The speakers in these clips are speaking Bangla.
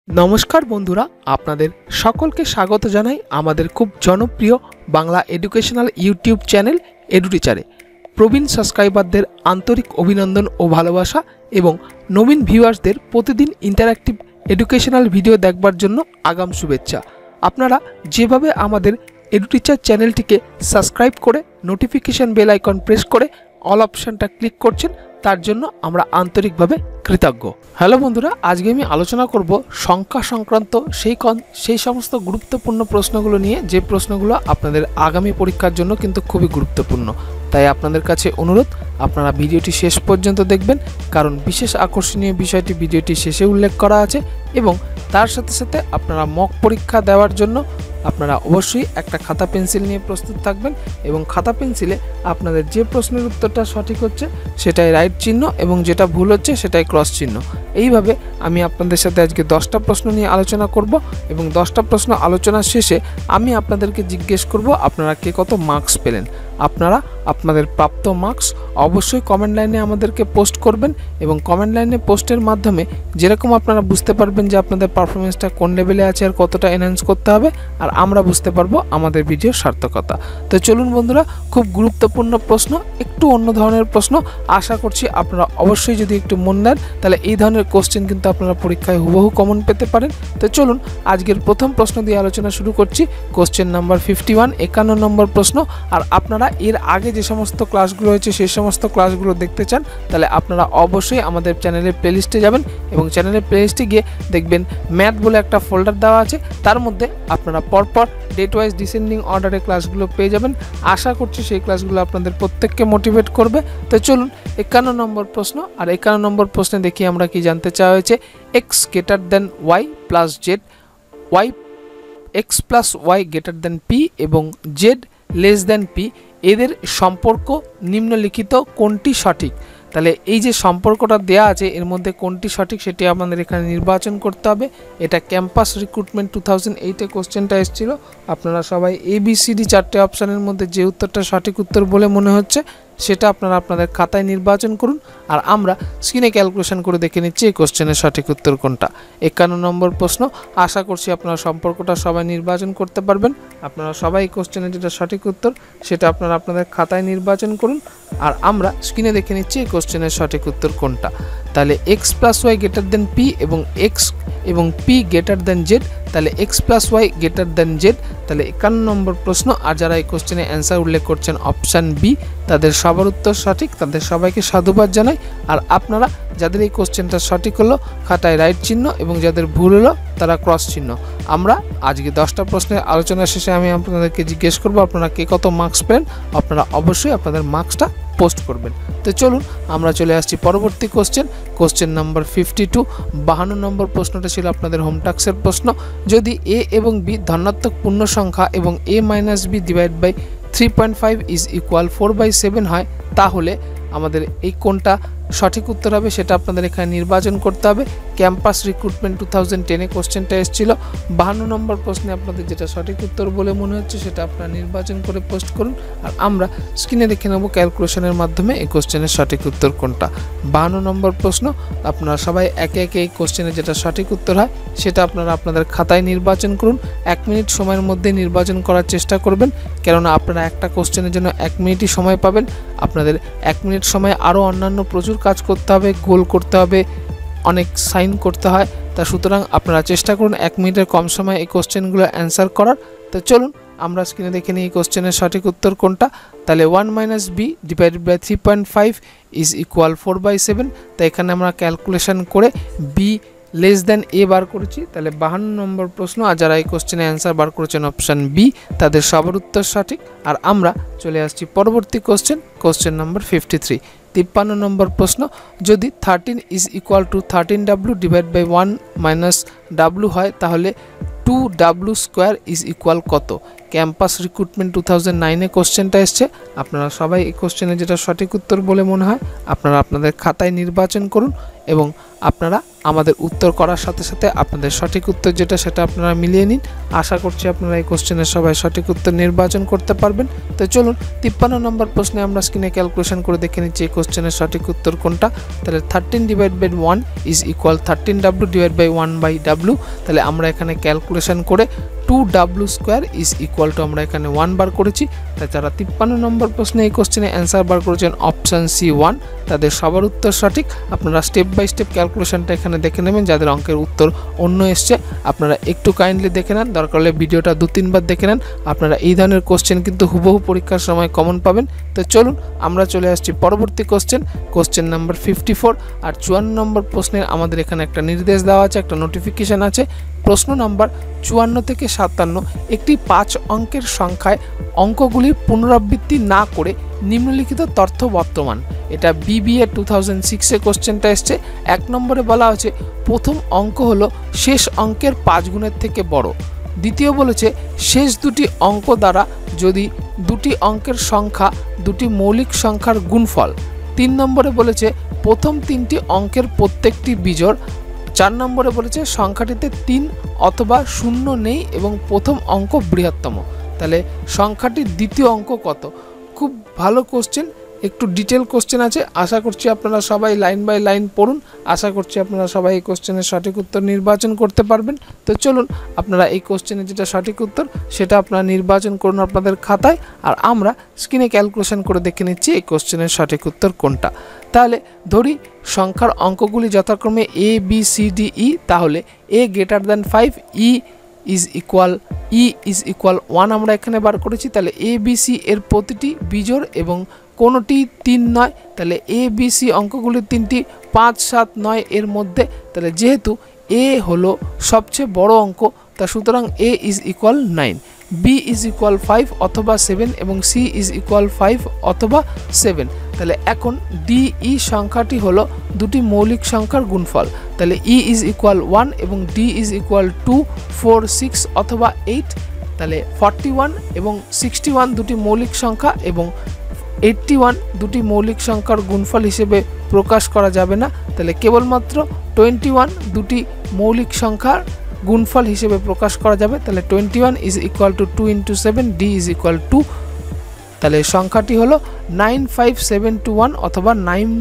নমস্কার বন্ধুরা, আপনাদের সকলকে স্বাগত জানাই আমাদের খুব জনপ্রিয় বাংলা এডুকেশনাল ইউটিউব চ্যানেল এডুটিচারে। প্রবীণ সাবস্ক্রাইবারদের আন্তরিক অভিনন্দন ও ভালোবাসা এবং নবীন ভিউয়ার্সদের প্রতিদিন ইন্টারঅ্যাক্টিভ এডুকেশনাল ভিডিও দেখবার জন্য আগাম শুভেচ্ছা। আপনারা যেভাবে আমাদের এডুটিচার চ্যানেলটিকে সাবস্ক্রাইব করে নোটিফিকেশন বেল আইকন প্রেস করে অল অপশানটা ক্লিক করছেন, তার জন্য আমরা আন্তরিকভাবে কৃতজ্ঞ। হ্যালো বন্ধুরা, আজকে আমি আলোচনা করব সংখ্যা সংক্রান্ত সেই সমস্ত গুরুত্বপূর্ণ প্রশ্নগুলো নিয়ে, যে প্রশ্নগুলো আপনাদের আগামী পরীক্ষার জন্য কিন্তু খুবই গুরুত্বপূর্ণ। তাই আপনাদের কাছে অনুরোধ, আপনারা ভিডিওটি শেষ পর্যন্ত দেখবেন, কারণ বিশেষ আকর্ষণীয় বিষয়টি ভিডিওটি শেষে উল্লেখ করা আছে এবং তার সাথে সাথে আপনারা মক পরীক্ষা দেওয়ার জন্য আপনারা অবশ্যই একটা খাতা পেন্সিল নিয়ে প্রস্তুত থাকবেন এবং খাতা পেন্সিলে আপনাদের যে প্রশ্নের উত্তরটা সঠিক হচ্ছে সেটাই রাইট চিহ্ন এবং যেটা ভুল হচ্ছে সেটাই ক্রস চিহ্ন। এইভাবে আমি আপনাদের সাথে আজকে 10টা প্রশ্ন নিয়ে আলোচনা করব এবং 10টা প্রশ্ন আলোচনার শেষে আমি আপনাদেরকে জিজ্ঞেস করব আপনারা কে কত মার্কস পেলেন। আপনারা আপনাদের প্রাপ্ত মার্কস অবশ্যই কমেন্ট লাইনে আমাদেরকে পোস্ট করবেন এবং কমেন্ট লাইনে পোস্টের মাধ্যমে যেরকম আপনারা বুঝতে পারবেন যে আপনাদের পারফরমেন্সটা কোন লেভেলে আছে আর কতটা এনহ্যান্স করতে হবে, আর আমরা বুঝতে পারবো আমাদের ভিডিওর সার্থকতা। তো চলুন বন্ধুরা, খুব গুরুত্বপূর্ণ প্রশ্ন, একটু অন্য ধরনের প্রশ্ন। আশা করছি আপনারা অবশ্যই যদি একটু মন দেন তাহলে এই ধরনের কোশ্চেন কিন্তু আপনারা পরীক্ষায় হুবহু কমন পেতে পারেন। তো চলুন আজকের প্রথম প্রশ্ন দিয়ে আলোচনা শুরু করছি। কোশ্চেন নাম্বার 51, 51 নম্বর প্রশ্ন। আর আপনারা এর আগে যে সমস্ত ক্লাসগুলো হয়েছে সেই সমস্ত ক্লাসগুলো দেখতে চান তাহলে আপনারা অবশ্যই আমাদের চ্যানেলের প্লেলিস্টে যাবেন এবং চ্যানেলের প্লেলিস্টে গিয়ে দেখবেন ম্যাথ বলে একটা ফোল্ডার দেওয়া আছে, তার মধ্যে আপনারা পরপর ডেট ওয়াইজ ডিসেন্ডিং অর্ডারে ক্লাসগুলো পেয়ে যাবেন। আশা করছি সেই ক্লাসগুলো আপনাদের প্রত্যেককে মোটিভেট করবে। তো চলুন 51 নম্বর প্রশ্ন। আর 51 নম্বর প্রশ্নে দেখি আমরা কি জানতে চাওয়া হয়েছে। X greater than Y plus Z, Y X plus Y greater than P এবং জেড লেস দেন পি, এদের সম্পর্ক নিম্নলিখিত কোনটি সঠিক? তাহলে এই যে সম্পর্কটা দেয়া আছে এর মধ্যে কোনটি সঠিক সেটি আপনাদের এখানে নির্বাচন করতে হবে। এটা ক্যাম্পাস রিক্রুটমেন্ট 2008-এ কোশ্চেনটা এসেছিল। আপনারা সবাই ABCD 4টে অপশানের মধ্যে যে উত্তরটা সঠিক উত্তর বলে মনে হচ্ছে সেটা আপনারা আপনাদের খাতায় নির্বাচন করুন, আর আমরা স্ক্রিনে ক্যালকুলেশন করে দেখে নিচ্ছি এই কোশ্চেনের সঠিক উত্তর কোনটা। 51 নম্বর প্রশ্ন। আশা করছি আপনারা সম্পর্কটা সবাই নির্বাচন করতে পারবেন। আপনারা সবাই এই কোশ্চেনের যেটা সঠিক উত্তর সেটা আপনারা আপনাদের খাতায় নির্বাচন করুন, আর আমরা স্ক্রিনে দেখে নিচ্ছি এই কোশ্চেনের সঠিক উত্তর কোনটা। তাহলে X plus Y greater than P এবং পি গ্রেটার দেন জেড, তাহলে X plus Y greater than Z. তাহলে 51 নম্বর প্রশ্ন। আর যারা এই কোশ্চেনে অ্যান্সার উল্লেখ করছেন অপশান বি, তাদের সবার উত্তর সঠিক, তাদের সবাইকে সাধুবাদ জানাই। আর আপনারা যাদের এই কোশ্চেনটা সঠিক হলো খাতায় রাইট চিহ্ন এবং যাদের ভুল হলো তারা ক্রস চিহ্ন। আমরা আজকে 10টা প্রশ্নের আলোচনা শেষে আমি আপনাদেরকে জিজ্ঞেস করবো আপনারা কে কত মার্কস পেলেন। আপনারা অবশ্যই আপনাদের মার্কসটা পোস্ট করবেন। তো চলুন আমরা চলে আসছি পরবর্তী কোশ্চেন নাম্বার 52। 52 নম্বর প্রশ্নটা ছিল আপনাদের হোম টাস্কের প্রশ্ন। যদি এ এবং বি ধনাত্মক পূর্ণ সংখ্যা এবং a minus B divide by 3.5 is equal 4/7 হয়, তাহলে আমাদের এই কোনটা সঠিক উত্তর হবে সেটা আপনাদের এখানে নির্বাচন করতে হবে। ক্যাম্পাস রিক্রুটমেন্ট 2010-এ কোশ্চেনটা এসেছিল। 52 নম্বর প্রশ্নে আপনাদের যেটা সঠিক উত্তর বলে মনে হচ্ছে সেটা আপনারা নির্বাচন করে পোস্ট করুন, আর আমরা স্ক্রিনে দেখে নেব ক্যালকুলেশনের মাধ্যমে এই কোশ্চেনের সঠিক উত্তর কোনটা। 52 নম্বর প্রশ্ন। আপনারা সবাই একে একে এই কোশ্চেনের যেটা সঠিক উত্তর হয় সেটা আপনারা আপনাদের খাতায় নির্বাচন করুন। 1 মিনিট সময়ের মধ্যে নির্বাচন করার চেষ্টা করবেন, কেননা আপনারা একটা কোশ্চেনের জন্য 1 মিনিটই সময় পাবেন। আপনাদের 1 মিনিট সময় আরও অন্যান্য প্রচুর কাজ করতে হবে, গোল করতে হবে, অনেক সাইন করতে হয়। তা সুতরাং আপনারা চেষ্টা করুন 1 মিনিটের কম সময় এই কোশ্চেনগুলো অ্যান্সার করার। তো চলুন আমরা স্ক্রিনে দেখে নিই এই কোশ্চেনের সঠিক উত্তর কোনটা। তাহলে 1 minus B divided by 3.5 is equal 4/7। তাই এখানে আমরা ক্যালকুলেশন করে বি লেস দেন এ বার করেছি। তাহলে 52 নম্বর প্রশ্ন। আর যারা এই কোশ্চেনে অ্যান্সার বার করেছেন অপশান বি, তাদের সবার উত্তর সঠিক। আর আমরা চলে আসছি পরবর্তী কোশ্চেন নাম্বার 53। 53 নম্বর প্রশ্ন। যদি 13 is equal to 13w divide by 1 minus w হয়, তাহলে 2w স্কোয়ার ইজ ইকুয়াল কত? ক্যাম্পাস রিক্রুটমেন্ট 2009-এ কোশ্চেনটা এসছে। আপনারা সবাই এই কোশ্চেনে যেটা সঠিক উত্তর বলে মনে হয় আপনারা আপনাদের খাতায় নির্বাচন করুন এবং আপনারা আমাদের উত্তর করার সাথে সাথে আপনাদের সঠিক উত্তর যেটা সেটা আপনারা মিলিয়ে নিন। আশা করছি আপনারা এই কোশ্চেনের সবাই সঠিক উত্তর নির্বাচন করতে পারবেন। তো চলুন 53 নম্বর প্রশ্নে আমরা স্ক্রিনে ক্যালকুলেশন করে দেখে নিচ্ছি এই কোশ্চেনের সঠিক উত্তর কোনটা। তাহলে 13/1 ইজ ইকুয়াল 13w/1/w। তাহলে আমরা এখানে ক্যালকুলেশন করে 2w² ইজ ইকুয়াল টু আমরা এখানে 1 বার করেছি। তাই যারা 53 নম্বর প্রশ্নে এই কোশ্চেনে অ্যান্সার বার করেছেন অপশান সি 1, তাদের সবার উত্তর সঠিক। আপনারা স্টেপ বাই স্টেপ ক্যালকুলেশনটা এখানে দেখে নেবেন। যাদের অঙ্কের উত্তর অন্য এসছে আপনারা একটু কাইন্ডলি দেখে নেন, দরকার হলে ভিডিওটা 2-3 বার দেখে নেন। আপনারা এই ধরনের কোশ্চেন কিন্তু হুবহু পরীক্ষার সময় কমন পাবেন। তো চলুন আমরা চলে আসছি পরবর্তী কোশ্চেন নাম্বার 54। আর 54 নম্বর প্রশ্নের আমাদের এখানে একটা নির্দেশ দেওয়া আছে, একটা নোটিফিকেশান আছে। প্রশ্ন নাম্বার 54 থেকে 57 একটি 5 অঙ্কের সংখ্যায় অঙ্কগুলির পুনরাবৃত্তি না করে নিম্নলিখিত তথ্য বর্তমান। এটা BBA 2006 কোশ্চেনটা এসছে। 1 নম্বরে বলা হচ্ছে প্রথম অঙ্ক হলো শেষ অঙ্কের 5 গুণের থেকে বড়। দ্বিতীয় বলেছে শেষ দুটি অঙ্ক দ্বারা যদি দুটি অঙ্কের সংখ্যা দুটি মৌলিক সংখ্যার গুণফল। 3 নম্বরে বলেছে প্রথম 3টি অঙ্কের প্রত্যেকটি বিজোড়। 4 নম্বরে বলেছে সংখ্যাটিতে 3 অথবা 0 নেই এবং প্রথম অঙ্ক বৃহত্তম। তাহলে সংখ্যাটির দ্বিতীয় অঙ্ক কত? খুব ভালো কোশ্চেন, একটু ডিটেল কোশ্চেন আছে। আশা করছি আপনারা সবাই লাইন বাই লাইন পড়ুন। আশা করছি আপনারা সবাই এই কোশ্চেনের সঠিক উত্তর নির্বাচন করতে পারবেন। তো চলুন আপনারা এই কোশ্চেনের যেটা সঠিক উত্তর সেটা আপনারা নির্বাচন করুন আপনাদের খাতায়, আর আমরা স্ক্রিনে ক্যালকুলেশন করে দেখে নিচ্ছি এই কোশ্চেনের সঠিক উত্তর কোনটা। তাহলে ধরি সংখ্যার অঙ্কগুলি যথাক্রমে A B C D E, তাহলে A > 5, E ইজ ইকুয়াল 1 আমরা এখানে বার করেছি। তাহলে A B C এর প্রতিটি বিজোড় এবং কোনোটি 3 নয়। তাহলে A B C অঙ্কগুলির 3টি 5, 7, 9 এর মধ্যে। তাহলে যেহেতু A হলো সবচেয়ে বড় অঙ্ক, তা সুতরাং A is equal 9, B is equal 5 অথবা 7 এবং C ইজ ইকুয়াল 5 অথবা 7। তাহলে এখন DE সংখ্যাটি হলো দুটি মৌলিক সংখ্যার গুণফল। তাহলে E ইজ ইকুয়াল 1 এবং D ইজ ইকুয়াল 2, 4, 6 অথবা 8। তাহলে 41 এবং 61 দুটি মৌলিক সংখ্যা এবং 81 দুটি মৌলিক সংখ্যার গুণফল হিসেবে প্রকাশ করা যাবে না। তাহলে কেবলমাত্র 21 দুটি মৌলিক সংখ্যার গুণফল হিসেবে প্রকাশ করা যাবে। তাহলে 21 is equal to 2 × 7, D is equal 2। তাহলে সংখ্যাটি হলো 95721 অথবা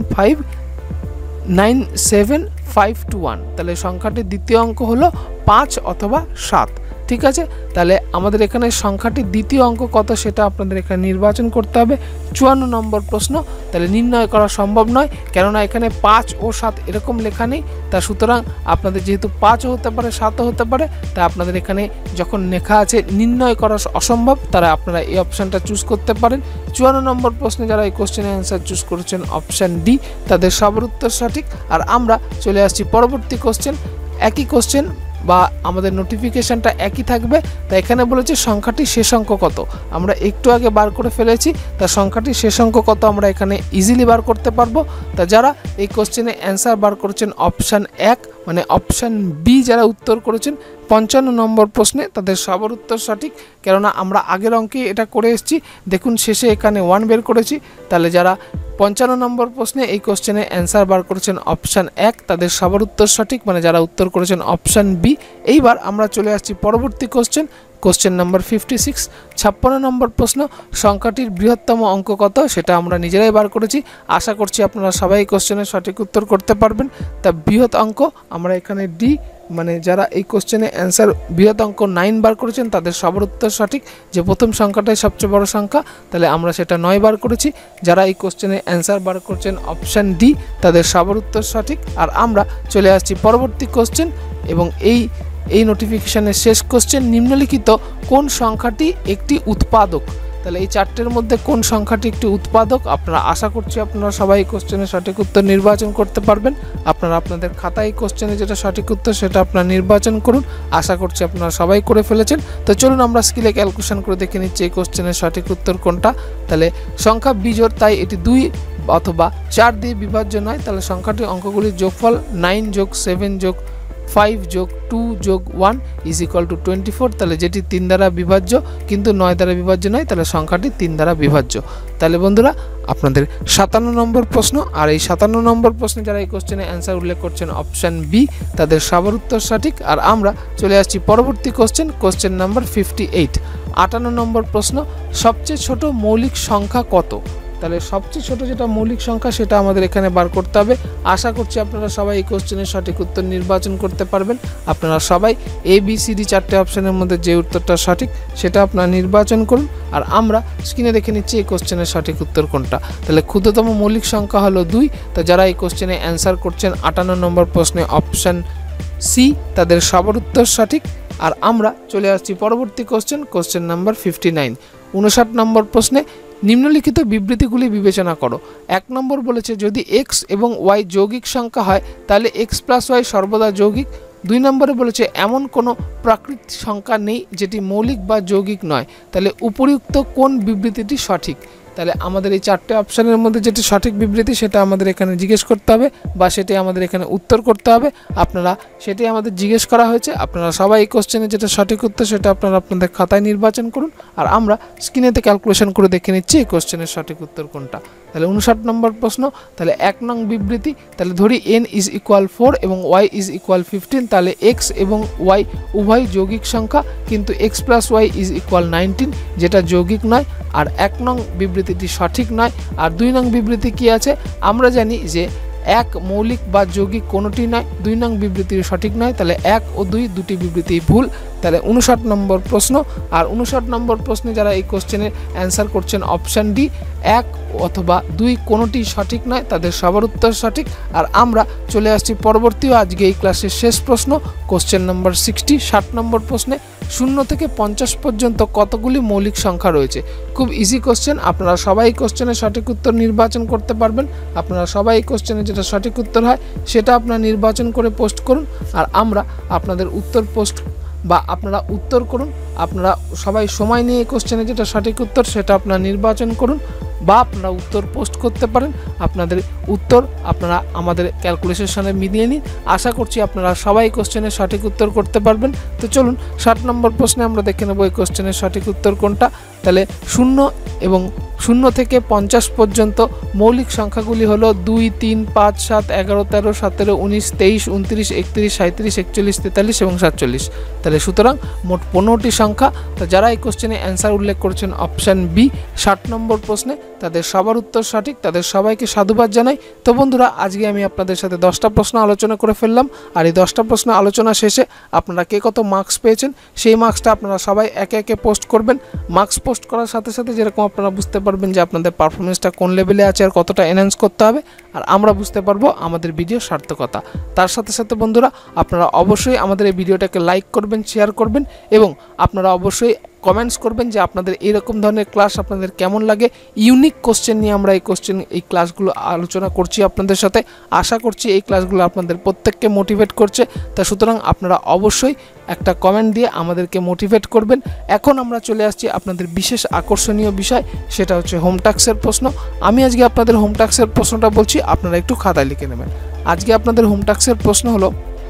97521। তাহলে সংখ্যাটির দ্বিতীয় অঙ্ক হলো 5 অথবা 7। ঠিক আছে, তাহলে আমাদের এখানে সংখ্যাটির দ্বিতীয় অঙ্ক কত সেটা আপনাদের এখানে নির্বাচন করতে হবে। 54 নম্বর প্রশ্ন। তাহলে নির্ণয় করা সম্ভব নয়, কেননা এখানে 5 ও 7 এরকম লেখা নেই। তা সুতরাং আপনাদের যেহেতু 5ও হতে পারে 7ও হতে পারে, তা আপনাদের এখানে যখন লেখা আছে নির্ণয় করা অসম্ভব, তারা আপনারা এই অপশানটা চুজ করতে পারেন। 54 নম্বর প্রশ্নে যারা এই কোশ্চেনের অ্যান্সার চুজ করেছেন অপশান ডি, তাদের সবার উত্তর সঠিক। আর আমরা চলে আসছি পরবর্তী কোশ্চেন। একই কোশ্চেন বা আমাদের নোটিফিকেশানটা একই থাকবে। তা এখানে বলেছে সংখ্যাটি শেষ অঙ্ক কত। আমরা একটু আগে বার করে ফেলেছি, তা সংখ্যাটি শেষ অঙ্ক কত আমরা এখানে ইজিলি বার করতে পারবো। তা যারা এই কোশ্চেনে অ্যান্সার বার করেছেন অপশান 1 মানে অপশান বি যারা উত্তর করেছেন 55 নম্বর প্রশ্নে, তাদের সবার উত্তর সঠিক। কেননা আমরা আগের অঙ্কে এটা করে এসেছি, দেখুন শেষে এখানে 1 বের করেছি। তাহলে যারা 55 নম্বর প্রশ্নে এই কোশ্চেনে অ্যান্সার বার করেছেন অপশান 1, তাদের সবার উত্তর সঠিক, মানে যারা উত্তর করেছেন অপশান বি। এইবার আমরা চলে আসছি পরবর্তী কোশ্চেন নাম্বার 56। 56 নম্বর প্রশ্ন, সংখ্যাটির বৃহত্তম অঙ্ক কত সেটা আমরা নিজেরাই বার করেছি। আশা করছি আপনারা সবাই এই কোশ্চেনের সঠিক উত্তর করতে পারবেন। তা বৃহৎ অঙ্ক আমরা এখানে ডি, মানে যারা এই কোশ্চেনে অ্যান্সার বৃহৎ অঙ্ক 9 বার করেছেন তাদের সবার উত্তর সঠিক, যে প্রথম সংখ্যাটাই সবচেয়ে বড় সংখ্যা। তাহলে আমরা সেটা 9 বার করেছি। যারা এই কোশ্চেনে অ্যান্সার বার করছেন অপশান ডি, তাদের সবার উত্তর সঠিক। আর আমরা চলে আসছি পরবর্তী কোশ্চেন এবং এই নোটিফিকেশনের শেষ কোশ্চেন, নিম্নলিখিত কোন সংখ্যাটি একটি উৎপাদক। তাহলে এই চারটের মধ্যে কোন সংখ্যাটি একটি উৎপাদক। আপনারা আশা করছি আপনারা সবাই এই কোশ্চেনের সঠিক উত্তর নির্বাচন করতে পারবেন। আপনারা আপনাদের খাতায় এই কোশ্চেনে যেটা সঠিক উত্তর সেটা আপনারা নির্বাচন করুন। আশা করছি আপনারা সবাই করে ফেলেছেন। তো চলুন আমরা স্কিলে ক্যালকুলেশন করে দেখে নিচ্ছি এই কোশ্চেনের সঠিক উত্তর কোনটা। তাহলে সংখ্যা বিজোড়, তাই এটি 2 অথবা 4 দিয়ে বিভাজ্য নয়। তাহলে সংখ্যাটির অঙ্কগুলির যোগফল 9 + 7 + 5 যোগ 2 যোগ 1 ইজ ইকুয়াল টু 24, তাহলে যেটি 3 দ্বারা বিভাজ্য কিন্তু 9 দ্বারা বিভাজ্য নয়, তাহলে সংখ্যাটি 3 দ্বারা বিভাজ্য। তাহলে বন্ধুরা আপনাদের 57 নম্বর প্রশ্ন, আর এই 57 নম্বর প্রশ্নে যারা এই কোশ্চেনে অ্যান্সার উল্লেখ করছেন অপশান বি, তাদের সবার উত্তর সঠিক। আর আমরা চলে আসছি পরবর্তী কোশ্চেন নাম্বার 58। 58 নম্বর প্রশ্ন, সবচেয়ে ছোট মৌলিক সংখ্যা কত? তাহলে সবচেয়ে ছোট যেটা মৌলিক সংখ্যা সেটা আমাদের এখানে বার করতে হবে। আশা করছি আপনারা সবাই এই কোশ্চেনের সঠিক উত্তর নির্বাচন করতে পারবেন। আপনারা সবাই ABCD 4টে অপশানের মধ্যে যে উত্তরটা সঠিক সেটা আপনারা নির্বাচন করুন। আর আমরা স্ক্রিনে দেখে নিচ্ছি এই কোশ্চেনের সঠিক উত্তর কোনটা। তাহলে ক্ষুদ্রতম মৌলিক সংখ্যা হলো 2। তো যারা এই কোশ্চেনে অ্যান্সার করছেন 58 নম্বর প্রশ্নে অপশান সি, তাদের সবার উত্তর সঠিক। আর আমরা চলে আসছি পরবর্তী কোশ্চেন নাম্বার 59। 59 নম্বর প্রশ্নে নিম্নলিখিত বিবৃতিগুলি বিবেচনা করো। 1 নম্বর বলেছে যদি x এবং y যৌগিক সংখ্যা হয় তাহলে x প্লাস y সর্বদা যৌগিক। 2 নম্বরে বলেছে এমন কোনো প্রাকৃতিক সংখ্যা নেই যেটি মৌলিক বা যৌগিক নয়। তাহলে উপরিউক্ত কোন বিবৃতিটি সঠিক? তাহলে আমাদের এই 4টে অপশানের মধ্যে যেটি সঠিক বিবৃতি সেটা আমাদের এখানে জিজ্ঞেস করতে হবে বা সেটাই আমাদের এখানে উত্তর করতে হবে। আপনারা সেটাই আমাদের জিজ্ঞেস করা হয়েছে। আপনারা সবাই এই কোশ্চেনে যেটা সঠিক উত্তর সেটা আপনারা আপনাদের খাতায় নির্বাচন করুন। আর আমরা স্ক্রিনেতে ক্যালকুলেশন করে দেখে নিচ্ছি এই কোশ্চেনের সঠিক উত্তর কোনটা। তাহলে 59 নম্বর প্রশ্ন, তাহলে 1 নং বিবৃতি, তাহলে ধরি n ইজ ইকুয়াল 4 এবং y ইজ ইকুয়াল 15, তাহলে x এবং y উভয় যৌগিক সংখ্যা কিন্তু x plus y is equal 19 যেটা যৌগিক নয়। আর 1 নং বিবৃতিটি সঠিক নয়। আর 2 নং বিবৃতি কি আছে? আমরা জানি যে 1 মৌলিক বা যৌগিক কোনোটি নয়। 2 নং বিবৃতি সঠিক নয়। তাহলে 1 ও 2 দুটি বিবৃতি ভুল। তাহলে 59 নম্বর প্রশ্ন। আর 59 নম্বর প্রশ্নে যারা এই কোশ্চেনের অ্যান্সার করছেন অপশান ডি, 1 অথবা 2 কোনোটি সঠিক নয়, তাদের সবার উত্তর সঠিক। আর আমরা চলে আসছি পরবর্তী আজকে এই ক্লাসের শেষ প্রশ্ন কোশ্চেন নাম্বার 60। 60 নম্বর প্রশ্নে 0 থেকে 50 পর্যন্ত কতগুলি মৌলিক সংখ্যা রয়েছে? খুব ইজি কোশ্চেন, আপনারা সবাই এই কোশ্চেনের সঠিক উত্তর নির্বাচন করতে পারবেন। আপনারা সবাই এই কোশ্চেনের যেটা সঠিক উত্তর হয় সেটা আপনারা নির্বাচন করে পোস্ট করুন। আর আমরা আপনাদের উত্তর পোস্ট বা আপনারা উত্তর করুন। আপনারা সবাই সময় নিয়ে এই কোশ্চেনে যেটা সঠিক উত্তর সেটা আপনারা নির্বাচন করুন বা আপনারা উত্তর পোস্ট করতে পারেন। আপনাদের উত্তর আপনারা আমাদের ক্যালকুলেশনের সাথে মিলিয়ে নিন। আশা করছি আপনারা সবাই কোশ্চেনের সঠিক উত্তর করতে পারবেন। তো চলুন 60 নম্বর প্রশ্নে আমরা দেখে নেব এই কোশ্চেনের সঠিক উত্তর কোনটা। তাহলে 0 থেকে 50 পর্যন্ত মৌলিক সংখ্যাগুলি হলো 2, 3, 5, 7, 11, 13, 17, 19, 23, 29, 31, 37, 41, 43 এবং 47। তাহলে সুতরাং মোট 15টি সংখ্যা। তো যারা এই কোশ্চেনে অ্যান্সার উল্লেখ করেছেন অপশান বি 60 নম্বর প্রশ্নে তাদের সবার উত্তর সঠিক। তাদের সবাইকে সাধুবাদ জানাই। তো বন্ধুরা আজকে আমি আপনাদের সাথে 10টা প্রশ্ন আলোচনা করে ফেললাম। আর এই 10টা প্রশ্ন আলোচনা শেষে আপনারা কে কত মার্কস পেয়েছেন সেই মার্কসটা আপনারা সবাই একে একে পোস্ট করবেন। মার্কস পোস্ট করার সাথে সাথে যেরকম আপনারা বুঝতে পারবেন যে আপনাদের পারফরমেন্সটা কোন লেভেলে আছে আর কতটা এনহ্যান্স করতে হবে, আর আমরা বুঝতে পারবো আমাদের ভিডিও সার্থকতা। তার সাথে সাথে বন্ধুরা আপনারা অবশ্যই আমাদের এই ভিডিওটাকে লাইক করবেন, শেয়ার করবেন এবং আপনারা অবশ্যই কমেন্টস করবেন যে আপনাদের এরকম ধরনের ক্লাস আপনাদের কেমন লাগে। ইউনিক কোশ্চেন নিয়ে আমরা এই ক্লাসগুলো আলোচনা করছি আপনাদের সাথে। আশা করছি এই ক্লাসগুলো আপনাদের প্রত্যেককে মোটিভেট করছে। তা সুতরাং আপনারা অবশ্যই একটা কমেন্ট দিয়ে আমাদেরকে মোটিভেট করবেন। এখন আমরা চলে আসছি আপনাদের বিশেষ আকর্ষণীয় বিষয়, সেটা হচ্ছে হোম টাস্কের প্রশ্ন। আমি আজকে আপনাদের হোম টাস্কের প্রশ্নটা বলছি, আপনারা একটু খাতায় লিখে নেবেন। আজকে আপনাদের হোম টাস্কের প্রশ্ন হলো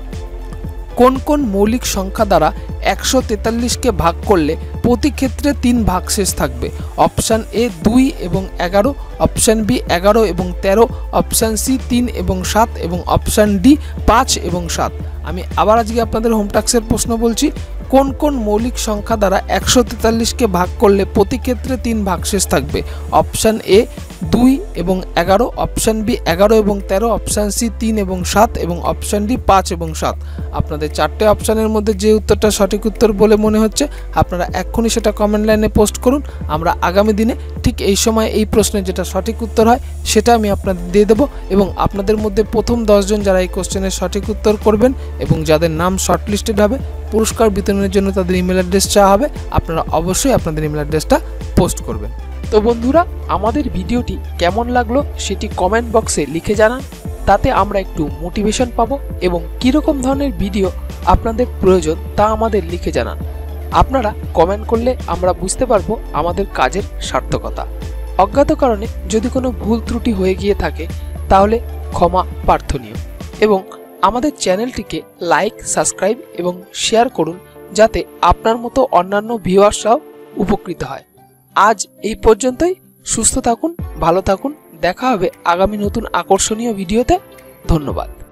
কোন কোন মৌলিক সংখ্যা দ্বারা 143কে ভাগ করলে প্রতি ক্ষেত্রে 3 ভাগশেষ থাকবে? অপশান এ 2 এবং 11, অপশান বি 11 এবং 13, অপশান সি 3 এবং 7 এবং অপশান ডি 5 এবং 7। আমি আবার আজকে আপনাদের হোম টাস্কের প্রশ্ন বলছি, কোন কোন মৌলিক সংখ্যা দ্বারা 143কে ভাগ করলে প্রতি ক্ষেত্রে 3 ভাগশেষ থাকবে? অপশান এ 2 এবং 11, অপশান বি 11 এবং 13, অপশান সি 3 এবং 7 এবং অপশান ডি 5 এবং 7। আপনাদের 4টে অপশানের মধ্যে যে উত্তরটা সঠিক উত্তর বলে মনে হচ্ছে আপনারা এক্ষুনি সেটা কমেন্ট লাইনে পোস্ট করুন। আমরা আগামী দিনে ঠিক এই সময় এই প্রশ্নের যেটা সঠিক উত্তর হয় সেটা আমি আপনাদের দিয়ে দেবো এবং আপনাদের মধ্যে প্রথম 10 জন যারা এই কোশ্চেনের সঠিক উত্তর করবেন এবং যাদের নাম শর্টলিস্টেড হবে পুরস্কার বিতরণের জন্য তাদের ইমেল অ্যাড্রেস চাওয়া হবে। আপনারা অবশ্যই আপনাদের ইমেল অ্যাড্রেসটা পোস্ট করবেন। তো বন্ধুরা আমাদের ভিডিওটি কেমন লাগলো সেটি কমেন্ট বক্সে লিখে জানান, তাতে আমরা একটু মোটিভেশন পাবো এবং কীরকম ধরনের ভিডিও আপনাদের প্রয়োজন তা আমাদের লিখে জানান। আপনারা কমেন্ট করলে আমরা বুঝতে পারবো আমাদের কাজের সার্থকতা। অজ্ঞাত কারণে যদি কোনো ভুল ত্রুটি হয়ে গিয়ে থাকে তাহলে ক্ষমা প্রার্থনীয় এবং আমাদের চ্যানেলটিকে লাইক, সাবস্ক্রাইব এবং শেয়ার করুন, যাতে আপনার মতো অন্যান্য ভিউয়ার্সরাও উপকৃত হয়। আজ এই পর্যন্তই। সুস্থ থাকুন, ভালো থাকুন। দেখা হবে আগামী নতুন আকর্ষণীয় ভিডিওতে। ধন্যবাদ।